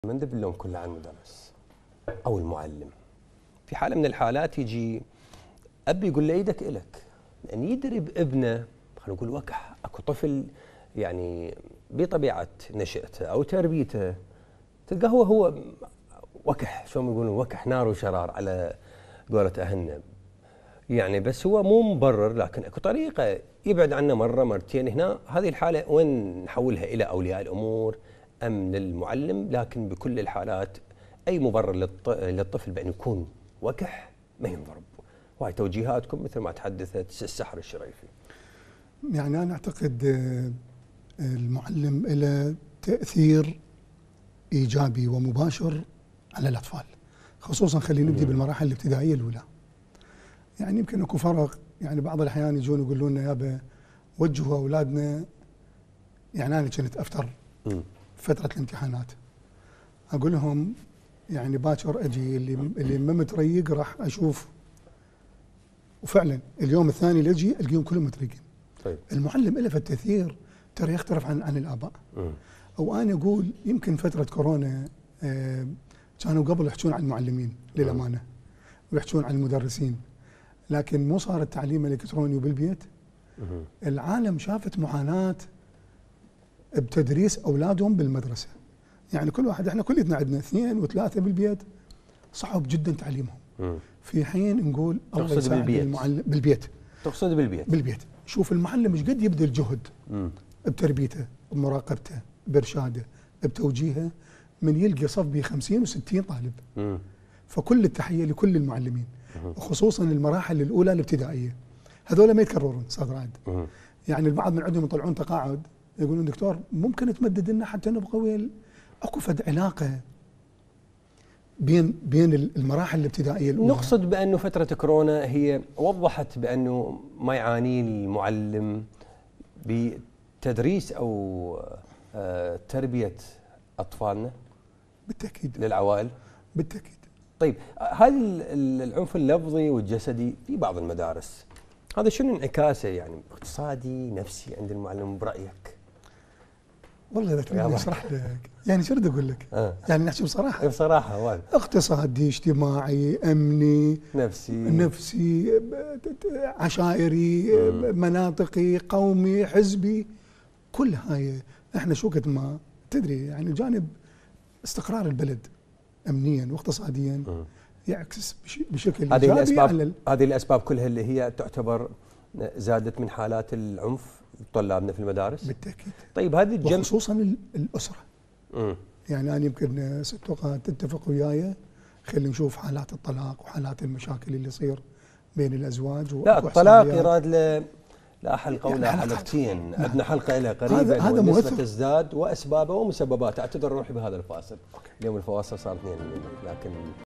ما ندب اللوم كله على المدرس او المعلم. في حاله من الحالات يجي اب يقول له ايدك الك، لان يدري بابنه، خلينا نقول وكح، اكو طفل يعني بطبيعه نشأته او تربيته تلقاه هو وكح، شلون يقولون وكح نار وشرار على قولة اهلنا. يعني بس هو مو مبرر، لكن اكو طريقه يبعد عنه مره مرتين. هنا هذه الحاله وين نحولها الى اولياء الامور ام للمعلم؟ لكن بكل الحالات اي مبرر للطفل بان يكون وكح ما ينضرب. وهي توجيهاتكم مثل ما تحدثت السحر الشريفي. يعني انا اعتقد المعلم له تاثير ايجابي ومباشر على الاطفال، خصوصا خلينا نبدي بالمراحل الابتدائيه الاولى. يعني يمكن اكو فرق، يعني بعض الاحيان يجون يقولون لنا يابا وجهوا اولادنا. يعني انا كنت افتر فتره الامتحانات، اقول لهم يعني باكر اجي اللي ما متريق راح اشوف، وفعلا اليوم الثاني اللي اجي القيهم كلهم متريقين. طيب المعلم له في التاثير ترى يختلف عن الاباء. او انا اقول يمكن فتره كورونا كانوا قبل يحجون عن المعلمين للامانه ويحجون عن المدرسين، لكن مو صار التعليم الالكتروني وبالبيت. العالم شافت معاناه بتدريس اولادهم بالمدرسه. يعني كل واحد، احنا كلنا عندنا 2 و3 بالبيت، صعب جدا تعليمهم. في حين نقول الله يساعد المعلم بالبيت. تقصد بالبيت؟ بالبيت. شوف المعلم ايش قد يبذل جهد بتربيته، بمراقبته، بارشاده، بتوجيهه، من يلقى صف ب 50 و60 طالب. فكل التحيه لكل المعلمين، وخصوصا المراحل الاولى الابتدائيه. هذول ما يتكررون استاذ رائد. يعني البعض من عندهم يطلعون تقاعد يقولون دكتور ممكن تمدد لنا حتى نبقى اكو فد علاقه بين المراحل الابتدائيه الاولى. نقصد بانه فتره كورونا هي وضحت بانه ما يعانيه المعلم بتدريس او تربيه اطفالنا. بالتاكيد. للعوائل. بالتاكيد. طيب هذا العنف اللفظي والجسدي في بعض المدارس، هذا شنو انعكاسه؟ يعني اقتصادي نفسي عند المعلم برايك؟ والله اذا تريدني اشرح لك، يعني شو بدي اقول لك؟ يعني نحكي بصراحه. بصراحه واضح. اقتصادي، اجتماعي، امني، نفسي، عشائري، مناطقي، قومي، حزبي، كل هاي احنا شو قد ما تدري. يعني جانب استقرار البلد امنيا واقتصاديا يعكس بشكل ايجابي على هذه الاسباب كلها اللي هي تعتبر زادت من حالات العنف طلابنا في المدارس. بالتاكيد. طيب هذه وخصوصا الاسره. يعني انا يمكن ست اوقات تتفق وياي، خلينا نشوف حالات الطلاق وحالات المشاكل اللي يصير بين الازواج. لا الطلاق يراد لا حلقه ولا يعني حلقتين. عندنا حلقه لها قريبا هذا ونسبه تزداد واسبابه ومسبباته. اعتذر روحي بهذا الفاصل. اليوم الفواصل صارت 2 لكن